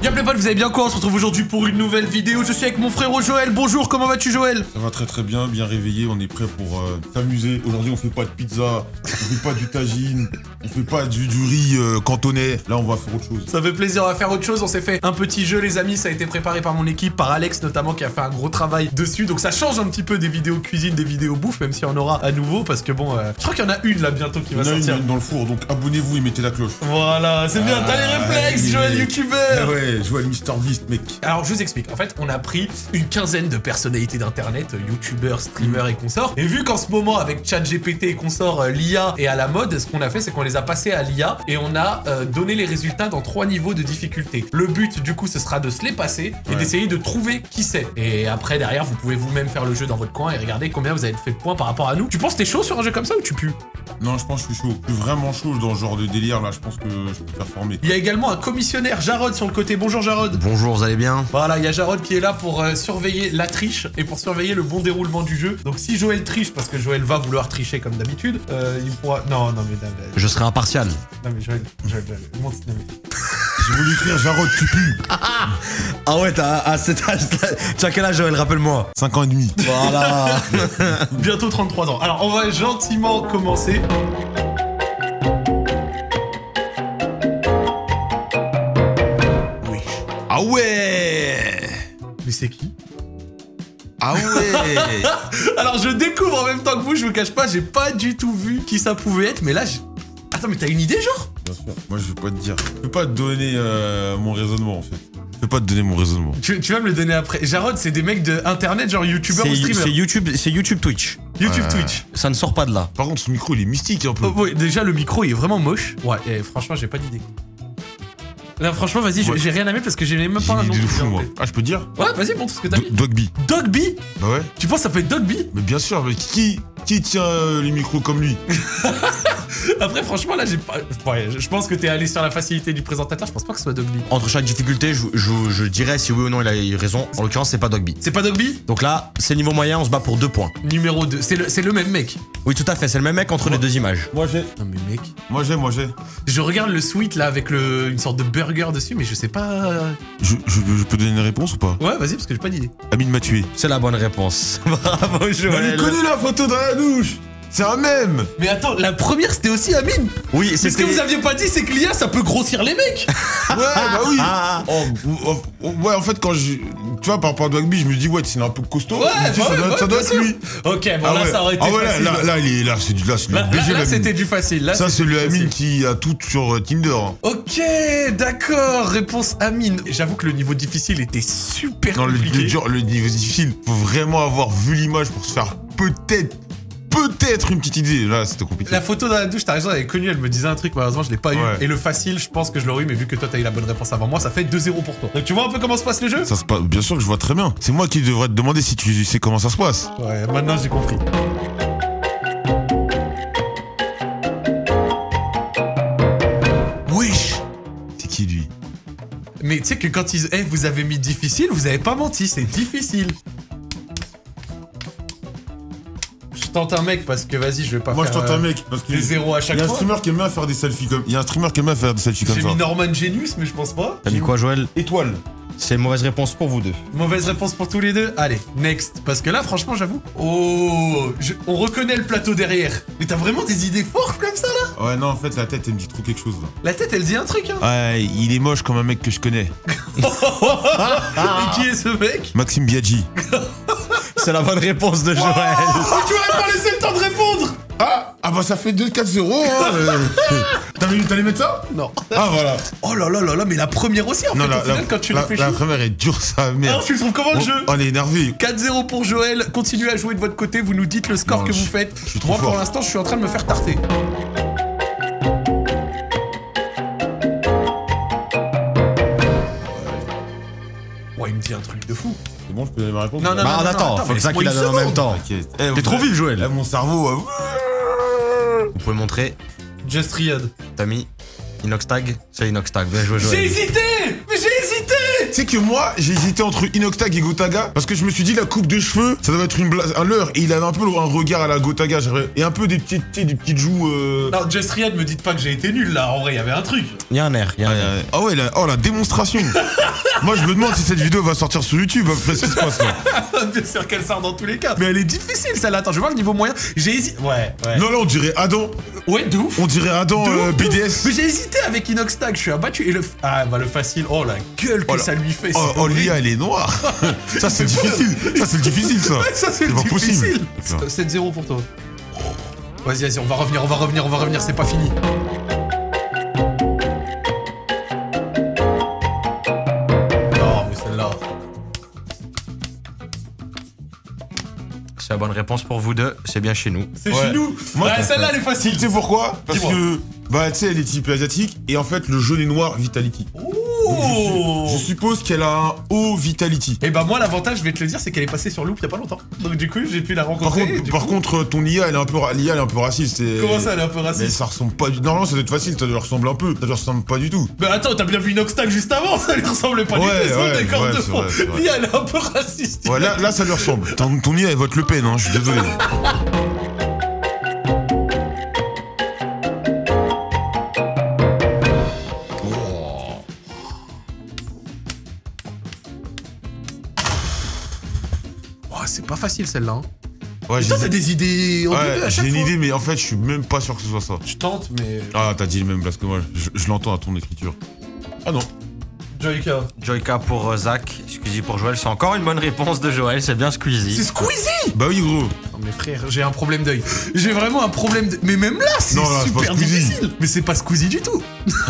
Y'a les potes, vous allez bien quoi? On se retrouve aujourd'hui pour une nouvelle vidéo. Je suis avec mon frérot Joël. Bonjour, comment vas-tu Joël? Ça va très bien, bien réveillé, on est prêt pour s'amuser. Aujourd'hui on fait pas de pizza, on fait pas du tagine, on fait pas du riz cantonais. Là on va faire autre chose. Ça fait plaisir, on va faire autre chose. On s'est fait un petit jeu les amis, ça a été préparé par mon équipe, par Alex notamment qui a fait un gros travail dessus. Donc ça change un petit peu des vidéos cuisine, des vidéos bouffe, même s'il y en aura à nouveau. Parce que bon, je crois qu'il y en a une là bientôt qui va sortir. Une dans le four, donc abonnez-vous et mettez la cloche. Voilà, c'est bien, t'as les réflexes Joël youtubeur. Ouais, Joël MrBeast mec. Alors je vous explique, en fait on a pris une quinzaine de personnalités d'internet, youtubeurs, streamers et consorts. Et vu qu'en ce moment avec ChatGPT et consorts, l'IA est à la mode, ce qu'on a fait c'est qu'on les a passés à l'IA et on a donné les résultats dans 3 niveaux de difficulté. Le but du coup ce sera de se les passer et d'essayer de trouver qui c'est. Et après derrière vous pouvez vous-même faire le jeu dans votre coin et regarder combien vous avez fait de points par rapport à nous. Tu penses que t'es chaud sur un jeu comme ça ou tu pues? Non, je pense que je suis chaud. Je suis vraiment chaud dans ce genre de délire là, je pense que je peux performer. Il y a également un commissionnaire, Jarod, sur le côté. Bonjour Jarod. Bonjour, vous allez bien? Voilà, il y a Jarod qui est là pour surveiller la triche et pour surveiller le bon déroulement du jeu. Donc si Joël triche, parce que Joël va vouloir tricher comme d'habitude, il pourra... Non, mais... Je serai impartial. Non mais Joël, monte, non, mais... J'ai voulu écrire Jarod, tu pues. Ah ouais, à cet âge-là... Tu as quel âge, Joël? Rappelle-moi. 5 ans et demi. Voilà. Bientôt 33 ans. Alors, on va gentiment commencer. Oui. Ah ouais. Mais c'est qui? Ah ouais. Alors, je découvre en même temps que vous, je vous cache pas, j'ai pas du tout vu qui ça pouvait être, mais là, Attends, mais t'as une idée, genre? Bien sûr. Moi, je vais pas te dire. Je peux pas te donner mon raisonnement, en fait. Je peux pas te donner mon raisonnement. Tu vas me le donner après. Jarod, c'est des mecs de internet, genre youtubeur ou streamer? C'est YouTube Twitch. YouTube Twitch. Ça ne sort pas de là. Par contre, ce micro, il est mystique un peu. Oh, oui, déjà, le micro, il est vraiment moche. Ouais, et franchement, j'ai pas d'idée. Là, franchement, vas-y, j'ai rien à mettre parce que j'ai même pas un nom. De fou, moi. Ah, je peux te dire? Ouais, vas-y, montre ce que t'as mis. Dogby. Dogby? Bah ouais. Tu penses que ça peut être Dogby? Mais bien sûr, mais qui tient les micros comme lui? Après, franchement, là, j'ai pas... Ouais, je pense que t'es allé sur la facilité du présentateur, je pense pas que ce soit Dogby. Entre chaque difficulté, je dirais si oui ou non il a eu raison. En l'occurrence, c'est pas Dogby. C'est pas Dogby? Donc là, c'est niveau moyen, on se bat pour 2 points. Numéro 2, c'est le même mec. Oui, tout à fait, c'est le même mec entre les deux images. Moi, j'ai. Non mais mec... Moi, j'ai. Je regarde le suite, là, avec une sorte de burger dessus, mais je sais pas... Je peux donner une réponse ou pas? Ouais, vas-y, parce que j'ai pas d'idée. Amine m'a tué. C'est la bonne réponse. Bravo, Joël. Il connaît la photo dans la douche. C'est un mème. Mais attends, la première, c'était aussi Amine. Oui, c'est ce que vous aviez pas dit, c'est que l'IA, ça peut grossir les mecs. Ouais, bah oui. Ouais, en fait, quand je... Tu vois, par rapport à Dogby, je me dis, ouais, c'est un peu costaud. Ouais, ça doit être lui. Ok, bon, là, ça aurait été facile. Là, c'est du BG. Là, c'était du facile. Là, ça, c'est le Amine qui a tout sur Tinder. Ok, d'accord. Réponse Amine. J'avoue que le niveau difficile était super compliqué. Le niveau difficile, faut vraiment avoir vu l'image pour se faire peut-être une petite idée. Là, c'était compliqué. La photo dans la douche, t'as raison, elle est connue, elle me disait un truc, malheureusement, je l'ai pas eu. Et le facile, je pense que je l'aurais eu, mais vu que toi, t'as eu la bonne réponse avant moi, ça fait 2-0 pour toi. Donc, tu vois un peu comment se passe le jeu? Ça se passe, bien sûr que je vois très bien. C'est moi qui devrais te demander si tu sais comment ça se passe. Ouais, maintenant, j'ai compris. Wesh! C'est qui, lui? Mais tu sais que quand ils... vous avez mis difficile, vous avez pas menti, c'est difficile. Je tente un mec parce que vas-y, je vais pas Moi, faire... je tente un mec parce que... des zéros à chaque fois. Il y a un streamer qui aime bien faire des selfies comme... ça. J'ai mis Norman Genius, mais je pense pas. T'as mis quoi, Joël? Étoile. C'est une mauvaise réponse pour vous deux. Mauvaise réponse pour tous les deux. Allez, next. Parce que là, franchement, j'avoue... Oh, on reconnaît le plateau derrière. Mais t'as vraiment des idées fortes comme ça, là? Ouais, non, en fait, la tête, elle me dit trop quelque chose, là. La tête, elle dit un truc, hein. Ouais, il est moche comme un mec que je connais. Et qui est ce mec? Maxime Biaggi. C'est la bonne réponse de Joël. Oh, tu m'aurais pas laissé le temps de répondre. Ah bah ça fait 2-4-0, hein. T'allais mettre ça? Non. Ah voilà. Oh là là là là, mais la première aussi, en fait, au final, quand tu réfléchis. La première est dure, ça, merde. Alors, tu le trouves comment, le jeu? On est énervé. 4-0 pour Joël. Continuez à jouer de votre côté, vous nous dites le score que vous faites. Moi, pour l'instant, je suis en train de me faire tarter. Ouais, il me dit un truc de fou. C'est bon, je peux donner ma réponse? Non, non, Bah, non, attends, faut que ça qu'il la donne en même temps. T'es trop vif, Joël. Là, mon cerveau... Vous pouvez montrer. Just Riad. T'as mis Inoxtag? C'est Inoxtag, bien joué, Joël. J'ai hésité! Mais j'ai hésité! Tu sais que moi, j'ai hésité entre Inoxtag et Gotaga parce que je me suis dit la coupe de cheveux, ça doit être un leurre. Et il avait un peu un regard à la Gotaga, et un peu des petites joues. Non, Just Riad, me dites pas que j'ai été nul là. En vrai, il y avait un truc. Il y a un air, il y a un air. Ah ouais, la démonstration. Moi, je me demande si cette vidéo va sortir sur YouTube après ce qui se passe là. Bien sûr qu'elle sort dans tous les cas. Mais elle est difficile celle-là. Attends, je vais voir le niveau moyen. J'ai hésité. Ouais. Non, là, on dirait Adam. Ouais, de ouf. On dirait Adam BDS. Mais j'ai hésité avec Inoxtag, je suis abattu. Et le. Ah, bah le facile. Oh la gueule que ça lui fait. Oh, l'IA, elle est noire. Ça, c'est difficile. Ça, c'est difficile, ça. Ouais, ça, c'est pas possible. 7-0 pour toi. Vas-y, on va revenir, c'est pas fini. Non, mais celle-là. C'est la bonne réponse pour vous deux, c'est bien chez nous. C'est chez nous. Moi, celle-là, elle est facile. Tu sais pourquoi? Parce que, bah, tu sais, elle est type asiatique, et en fait, le jaune et noir, Vitality. Oh. Je suppose qu'elle a un haut Vitality. Et bah moi l'avantage je vais te le dire c'est qu'elle est passée sur Loop il y a pas longtemps. Donc du coup j'ai pu la rencontrer. Par contre ton IA elle est un peu raciste. Comment ça elle est un peu Mais raciste? ça ressemble pas du... Normalement ça doit être facile, ça lui ressemble un peu. Ça lui ressemble pas du tout. Mais attends t'as bien vu Inoxtag juste avant, ça lui ressemble pas du tout, c'est décor de fond. L'IA elle est un peu raciste. Ouais là ça lui ressemble. Ton IA elle vote Le Pen, hein, je suis désolé. C'est pas facile celle-là. Hein. Ouais, toi t'as des idées en ouais, à chaque j'ai une fois. idée mais en fait je suis même pas sûr que ce soit ça. Je tente mais... Ah t'as dit le même parce que moi je l'entends à ton écriture. Ah non. Joyka. Joyka pour Zach, Squeezie pour Joël. C'est encore une bonne réponse de Joël, c'est bien Squeezie. C'est Squeezie. Bah oui gros. Non mais frère, j'ai un problème d'œil. J'ai vraiment un problème de... Mais même là c'est super difficile. Mais c'est pas Squeezie du tout.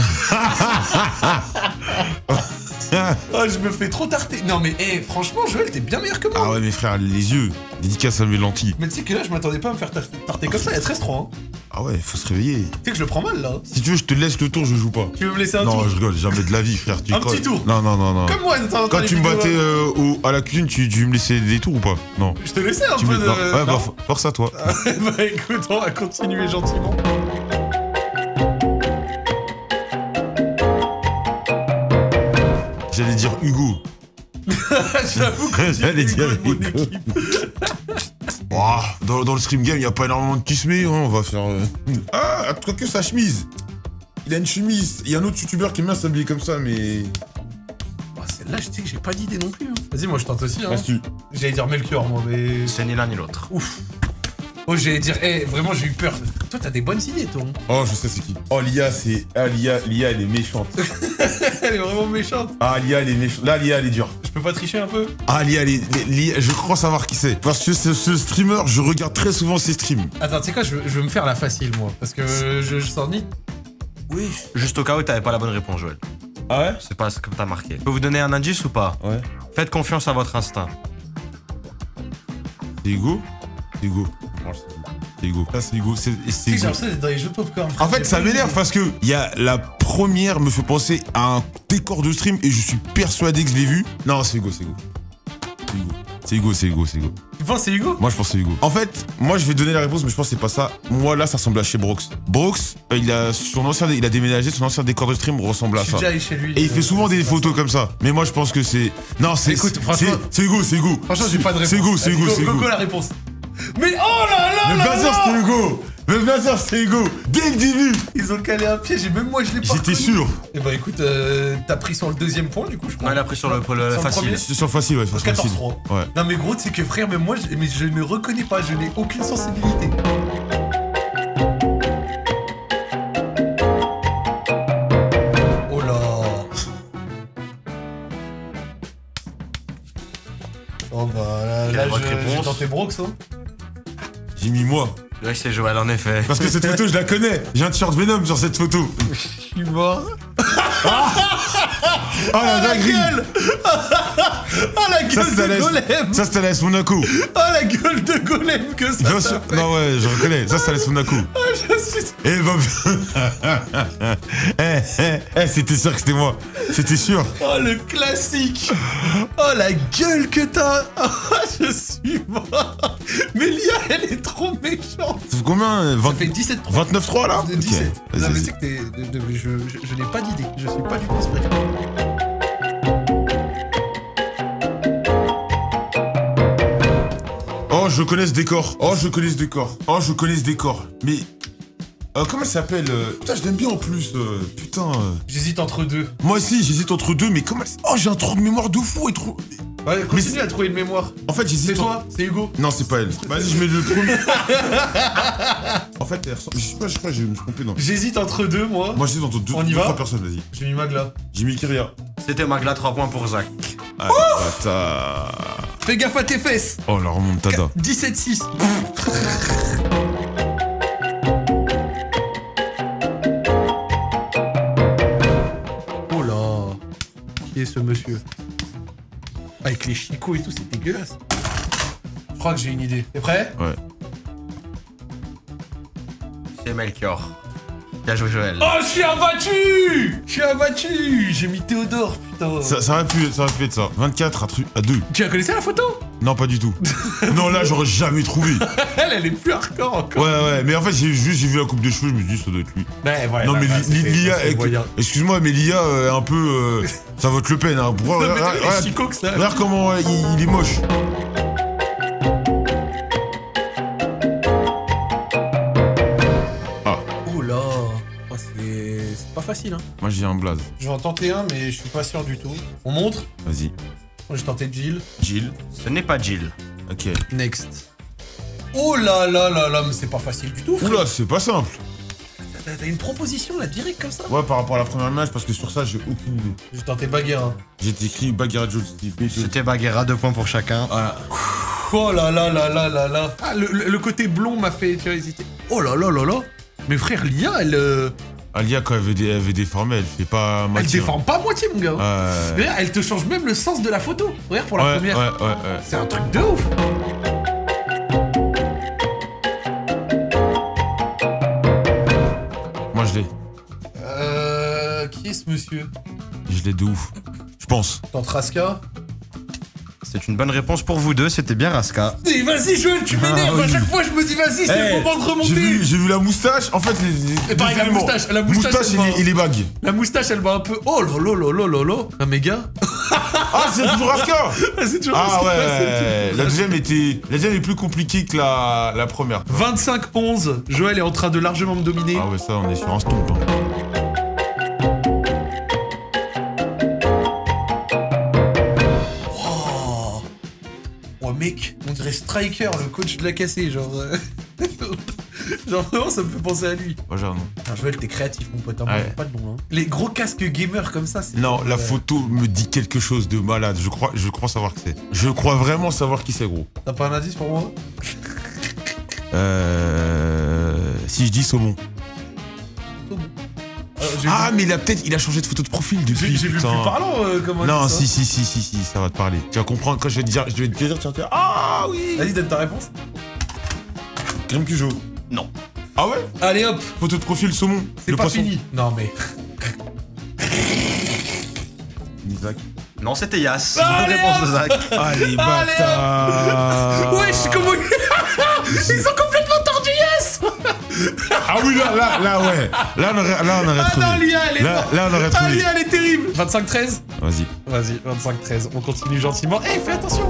Oh, je me fais trop tarter. Non mais franchement Joël t'es bien meilleur que moi. Ah ouais mais frère les yeux, dédicace à mes lentilles. Mais tu sais que là je m'attendais pas à me faire tarter comme ça, il y a 13-3 hein. Ah ouais faut se réveiller. Tu sais que je le prends mal là. Si tu veux je te laisse le tour, je joue pas. Tu veux me laisser un tour? Non je rigole, jamais de la vie frère. Un petit tour. Non. Comme moi quand tu me battais à la cuisine, tu me laissais des tours ou pas? Non. Je te laissais un peu de... Ouais bah force à toi. Bah écoute on va continuer gentiment. J'allais dire Hugo. J'avoue que j'allais dire mon Hugo. équipe. Dans le stream game, il n'y a pas énormément de kismé, hein, on va faire... Ah, toi que sa chemise. Il a une chemise. Il y a un autre youtubeur qui aime bien s'habiller comme ça, mais... Celle-là, je sais que j'ai pas d'idée non plus. Hein. Vas-y, moi je tente aussi. Hein. Reste-tu. J'allais dire Melchior, moi, mais... C'est ni l'un ni l'autre. Ouf. Oh, j'allais dire... vraiment, j'ai eu peur. Toi, t'as des bonnes idées, toi. Hein. Oh, je sais c'est qui. Oh, l'IA, c'est... Ah, l'IA, elle est méchante. Elle est vraiment méchante. Ah, l'IA, elle est méchante. Là, l'IA, elle est dure. Je peux pas tricher un peu? Ah, l'IA, je crois savoir qui c'est. Parce que ce streamer, je regarde très souvent ses streams. Attends, tu sais quoi, je veux me faire la facile, moi. Parce que je sens ni... Oui. Juste au cas où t'avais pas la bonne réponse, Joël. Ah ouais? C'est pas ce que t'as marqué. Je peux vous donner un indice ou pas? Ouais. Faites confiance à votre instinct. C'est Hugo? C'est Hugo. C'est Hugo. Ça, c'est Hugo. C'est J'ai Hugo. l'impression d'être dans les jeux de popcorn. En fait, ça m'énerve parce que la première me fait penser à un décor de stream et je suis persuadé que je l'ai vu. Non, c'est Hugo. C'est Hugo. Tu penses que c'est Hugo? Moi, je pense que c'est Hugo. En fait, moi, je vais donner la réponse, mais je pense que c'est pas ça. Moi, là, ça ressemble à chez Brox. Brox, il a déménagé, son ancien décor de stream ressemble à Je suis ça. déjà allé chez lui. Et il fait souvent des photos comme ça. Mais moi, je pense que c'est... Non, c'est... Écoute, franchement... C'est Hugo. Franchement, j'ai pas de réponse. C'est Hugo. Go la réponse. Mais oh là là Mais là bien sûr, là. c'était Hugo. Mais bien sûr, c'était Hugo. Dès le début. Ils ont calé un piège et même moi, je l'ai pas J'étais reconnu. sûr. Et bah écoute, t'as pris sur le deuxième point, du coup, je crois. Non, il a pris sur le facile. premier. C'est sur le facile, ouais. Sur le facile. 14-3. Ouais. Non mais gros, tu sais que frère, même moi, je ne reconnais pas, je n'ai aucune sensibilité. Oh là. Oh bah là, votre je réponse? dans tes brox, hein. J'ai mis moi. Ouais, c'est Joël, en effet. Parce que cette photo, je la connais. J'ai un t-shirt Venom sur cette photo. Je suis mort. Ah, la gueule. Ah la gueule de Golem. Ça, c'était la S Monaco. Ah la gueule de Golem que ça Bien sûr. Non, ouais, je reconnais. Ça, c'était la S Monaco. Ah, je suis... Eh, c'était sûr que c'était moi. C'était sûr. Oh le classique. Oh la gueule que t'as. Oh, je suis mort. Mais Lia, elle est trop méchante. Ça fait combien? Ça fait 17 points. 29-3 là? De 17. Ok, Non, mais vas-y. c'est que je n'ai pas d'idée. Je suis pas du tout inspiré. Oh, je connais ce décor. Oh, je connais ce décor. Mais... Comment elle s'appelle Putain, je l'aime bien en plus. Putain. J'hésite entre deux. Moi aussi, j'hésite entre deux, mais comment elle... Oh, j'ai un trou de mémoire de fou et trop... Ouais, continue à trouver une mémoire. En fait, j'hésite... C'est toi, c'est Hugo. Non, c'est pas elle. Vas-y, je mets le premier. En fait, elle ressemble... Je crois que je me suis trompé, non. J'hésite entre deux, moi. Moi, j'hésite entre deux, On y va 3 personnes, vas-y. J'ai mis Magla. J'ai mis Kyria. C'était Magla, 3 points pour Zach. Ah, bâtard. Fais gaffe à tes fesses. Oh, la remontada. 17-6. Oh là. Qui est ce monsieur? Avec les chicots et tout, c'est dégueulasse. Je crois que j'ai une idée. T'es prêt? Ouais. C'est Melchior. Bien joué, Joël. Oh, je suis abattu! Je suis abattu! J'ai mis Théodore, putain. Ça aurait pu être ça. 24 à 2. Tu la connaissais la photo? Non, pas du tout. Non, là, j'aurais jamais trouvé. Elle est plus hardcore encore. Ouais, mais en fait, j'ai vu la coupe de cheveux, je me suis dit, ça doit être lui. Ouais, ouais. Non, mais l'IA, voyant. excuse-moi, mais l'IA est un peu. Ça vote Le Pen, hein. Non, mais t'as les chicots que ça. Regarde comment il est moche. Oh là. Oh, c'est pas facile, hein. Moi, j'ai un blaze. Je vais en tenter un, mais je suis pas sûr du tout. On montre? Vas-y. Moi, j'ai tenté Jill. Jill. Ce n'est pas Jill. Ok. Next. Oh là là là là, mais c'est pas facile du tout, frère. Oula, c'est pas simple. T'as une proposition là, direct comme ça? Ouais, par rapport à la première image, parce que sur ça, j'ai aucune idée. J'ai tenté Bagheera. J'ai écrit Bagheera Jones. C'était Bagheera, 2 points pour chacun. Voilà. Oh là là là là là là. Ah, le côté blond m'a fait, tu vois, hésiter. Oh là là là là. Mais frère, l'IA, elle... Alia, quand elle veut déformer, elle fait pas Elle moitié. déforme pas à moitié, mon gars. Regarde, elle te change même le sens de la photo. Regarde pour la première. Ouais. C'est un truc de ouf. Moi, je l'ai. Qui est ce monsieur? Je l'ai de ouf. Je pense. Tente Raska. C'est une bonne réponse pour vous deux, c'était bien Raska. Et vas-y, Joël, tu m'énerves. À chaque fois, je me dis, vas-y, c'est le moment de remonter. J'ai vu la moustache. En fait, Et pareil, la moustache, il est bague. La moustache, elle va un peu. Oh là là là là là là. Un méga. Ah, c'est toujours Raska. C'est toujours Ah Raska. ouais. La deuxième est plus compliquée que la première. 25-11. Joël est en train de largement me dominer. Ah ouais, ça, on est sur un stomp. Hein. Mec, on dirait Striker, le coach de la cassée, genre... genre vraiment, ça me fait penser à lui. Ouais, genre non. Alors, Joël, t'es créatif, mon pote, hein, Ouais. pas de nom, hein. Les gros casques gamer comme ça, c'est... Non, la photo me dit quelque chose de malade. Je crois savoir qui c'est. Je crois vraiment savoir qui c'est, gros. T'as pas un indice pour moi? Si je dis saumon. Ah, mais il a changé de photo de profil depuis. J'ai vu plus parlant, comment non, on dit ça. si, ça va te parler. Tu vas comprendre quand je vais te dire, tu vas te dire, ah oui. Vas-y, donne ta réponse. Crème Cujo. Non. Ah ouais? Allez hop, Photo de profil saumon. c'est le pas poisson. fini. Non mais... Isaac. Non, c'était Yas. Allez, Bonne réponse de Zach. Allez, bâtard. Wesh, comment... Ils ont complètement tordu Yes. Ah oui, là, ouais. Là, on aurait Ah trouvé. non, l'IA, elle est... Là, on aurait Ah, trouvé. l'IA, elle est terrible. 25-13. Vas-y. Vas-y, 25-13. On continue gentiment. Eh, fais attention.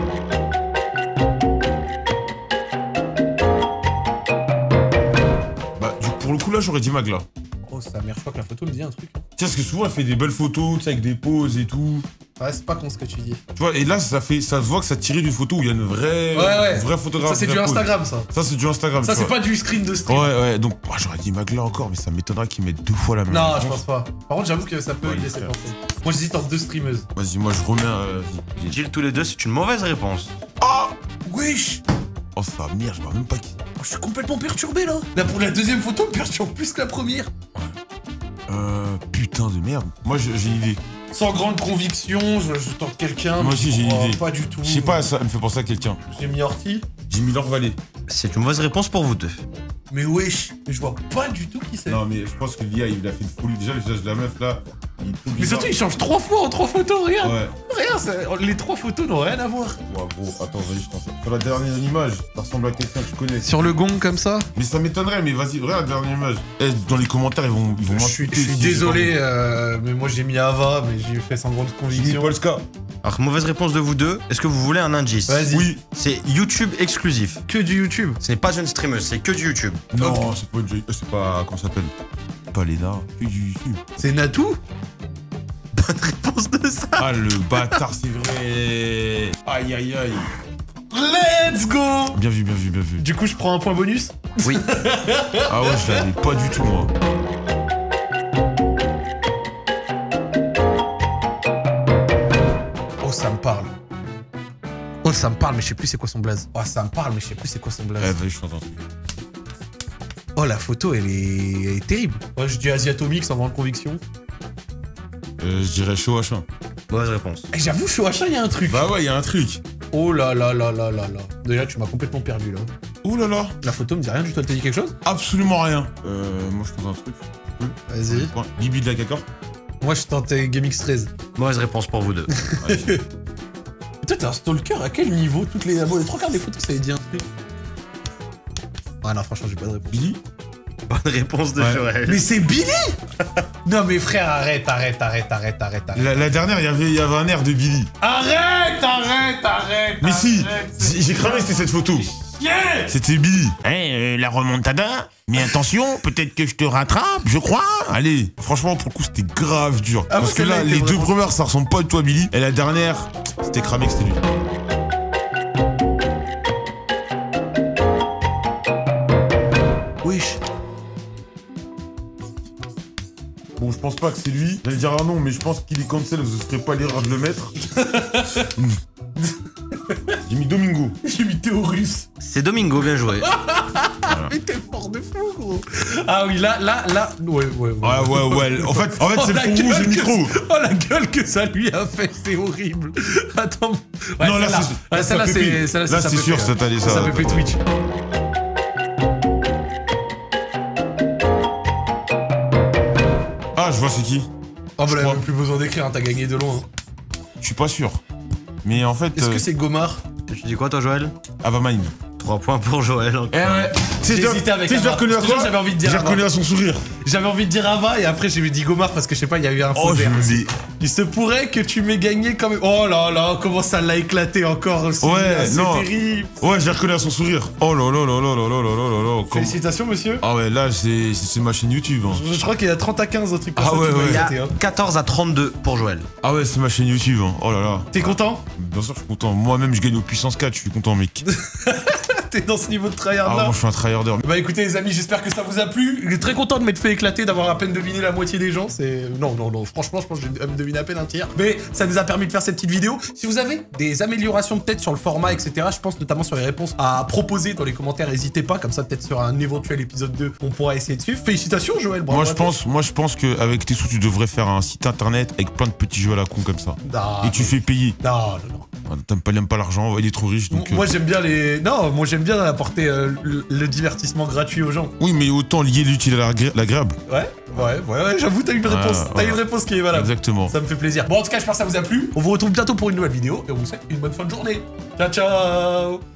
Bah, pour le coup, là, j'aurais dit Magla. Oh, sa mère, je crois que la photo me dit un truc. Tu sais, parce que souvent, elle fait des belles photos, tu sais, avec des poses et tout. Ouais, c'est pas con ce que tu dis. Tu vois, et là, ça se voit que ça tiré d'une photo où il y a une vraie photographe. Ça, c'est du vraie pose. Instagram, ça. Ça, c'est du Instagram. Ça, tu c'est vois. pas du screen de stream. Ouais, donc j'aurais dit Magla encore, mais ça m'étonnerait qu'ils mettent 2 fois la même. Non, réponse. je pense pas. Par contre, j'avoue que ça peut Ouais, laisser frère. penser. Moi, j'hésite entre deux streameuses. Vas-y, moi je remets vas-y. Jill, tous les deux, c'est une mauvaise réponse. Ah, wesh. Oh, ça merde, je vois même pas qui. Oh, je suis complètement perturbé, là. Là, pour la deuxième photo, me perturbe plus que la première. Putain de merde. Moi, j'ai une idée. Sans grande conviction, je tente quelqu'un. Moi aussi, j'ai une idée. Pas du tout. Je sais pas, ça me fait penser à quelqu'un. J'ai mis Horty. J'ai mis Laure Vallée. C'est une mauvaise réponse pour vous deux. Mais wesh, mais je vois pas du tout qui c'est. Non, mais je pense que l'IA, il a fait une folie. Déjà, le visage de la meuf là. Il est trop Mais bizarre. surtout, il change 3 fois en 3 photos, regarde. Ouais. Regarde, les 3 photos n'ont rien à voir. Ouais, gros, attends, vas-y, je pense. Sur la dernière image, ça ressemble à quelqu'un que je connais. Sur le gong comme ça. Mais ça m'étonnerait, mais vas-y, regarde la dernière image. Eh, dans les commentaires, ils vont Je suis m'insulter si j'ai désolé, mais moi j'ai mis Ava, mais j'ai fait sans grande pas mis. J'ai mis conviction. Polska. Alors, mauvaise réponse de vous deux. Est-ce que vous voulez un indice? Vas-y. Oui. C'est YouTube exclusif. Que du YouTube. Ce n'est pas une streameuse, c'est que du YouTube. Non, c'est pas une... C'est pas... Comment ça s'appelle? Pas Lena. Que du YouTube. C'est Natou? Bonne réponse de ça. Ah, le bâtard, c'est vrai. Aïe, aïe, aïe. Let's go. Bien vu, bien vu, bien vu. Du coup, je prends un point bonus. Oui. Ah ouais, je l'avais pas du tout, moi. Oh, ça me parle. Oh, ça me parle, mais je sais plus c'est quoi son blaze. Oh, ça me parle, mais je sais plus c'est quoi son blaze. Eh, vas-y, je t'entends. Oh, la photo, elle est terrible. Ouais, je dis Asiatomique sans grande conviction. Je dirais chaud H1. Mauvaise réponse. Eh, j'avoue, chez H1, il y a un truc. Bah ouais, il y a un truc. Oh là là là là là là. Déjà, tu m'as complètement perdu, là. Ouh là là. La photo me dit rien du tout. Elle t'a dit quelque chose? Absolument rien. Moi, je tente un truc. Vas-y. Bibi de la Cacor. Moi, je tentais GameX 13. Mauvaise réponse pour vous deux. Putain, t'es un stalker à quel niveau? Toutes les... Bon, les trois quarts des photos, ça avait dit un truc. Ah non, franchement, j'ai pas de réponse. Billy. Bonne réponse de Ouais. Mais Joël. c'est Billy. Non mais frère, arrête. La dernière, il y avait un air de Billy. Arrête. Mais si, j'ai cramé, c'était cette photo. C'était Billy. La remontada. Mais attention, peut-être que je te rattrape, je crois. Allez, franchement, pour le coup, c'était grave dur. Ah, Parce que celle-là là, était les deux vraiment- premières, ça ressemble pas du tout à Billy. Et la dernière, c'était cramé que c'était lui. Wesh. Bon, je pense pas que c'est lui. J'allais dire un nom, mais je pense qu'il est cancel, je ferai pas l'erreur de le mettre. J'ai mis Domingo. J'ai mis Théorus. C'est Domingo, bien joué. Mais t'es fort de fou, gros. Ah oui, là. Ouais. Ouais. En fait, Oh, c'est le la fond rouge et gueule le micro. Oh la gueule que ça lui a fait, c'est horrible. Attends. Ouais, Non, là, celle-là. c'est- Ouais, celle-là, ça c'est. pépite. Celle-là, Là, ça c'est peut sûr, faire. ça t'allait, ça. Ça peut Twitch. Ah, je vois c'est qui. Oh, bah là, crois. même plus besoin d'écrire, hein, t'as gagné de loin. Je suis pas sûr. Mais en fait. Est-ce que c'est Gomard? Tu dis quoi, toi, Joël? Avamine. 3 points pour Joël. encore. Eh ouais. Tu sais, J'ai hésité avec je l'ai Ava. reconnu à Je te jure, quoi? j'avais envie de dire J'ai Ava. reconnu à son sourire. J'avais envie de dire Ava et après j'ai dit Gomard parce que je sais pas, il y a eu un faux Oh, je vert. me dis. Il se pourrait que tu m'aies gagné quand même. Oh là là, comment ça l'a éclaté encore aussi. Ouais, Ah, c'est non. terrible. Ouais, j'ai reconnu à son sourire. Oh là là là là là là là là là là. Félicitations, monsieur. Ah ouais, là, c'est ma chaîne YouTube. Hein. Je crois qu'il y a 30 à 15 au truc comme Ah ça. ouais, qui m'a ouais. Il y a éclaté, hein. 14 à 32 pour Joël. Ah ouais, c'est ma chaîne YouTube. Hein. Oh là là. T'es content? Bien sûr, je suis content. Moi-même, je gagne au puissance 4. Je suis content, mec. T'es dans ce niveau de tryhard Ah, là? moi, je suis un tryharder. Bah écoutez les amis, j'espère que ça vous a plu. Je suis très content de m'être fait éclater, d'avoir à peine deviné la moitié des gens. C'est... Non, franchement, je pense que j'ai deviné à peine un tiers. Mais ça nous a permis de faire cette petite vidéo. Si vous avez des améliorations peut-être sur le format, etc., je pense notamment sur les réponses à proposer dans les commentaires, n'hésitez pas. Comme ça, peut-être sur un éventuel épisode 2, on pourra essayer de suivre. Félicitations Joël, bravo. Moi, je pense qu'avec tes sous, tu devrais faire un site internet avec plein de petits jeux à la con comme ça. Non, Et tu fais payer. Non. T'aimes pas l'argent, il est trop riche. Donc, Moi j'aime bien les... Non, moi j'aime bien apporter le divertissement gratuit aux gens. Oui, mais autant lier l'utile à l'agréable. Ouais, j'avoue, t'as une réponse. Ah, T'as ouais. une réponse qui est valable. Exactement. Ça me fait plaisir. Bon, en tout cas, j'espère que ça vous a plu. On vous retrouve bientôt pour une nouvelle vidéo et on vous souhaite une bonne fin de journée. Ciao, ciao.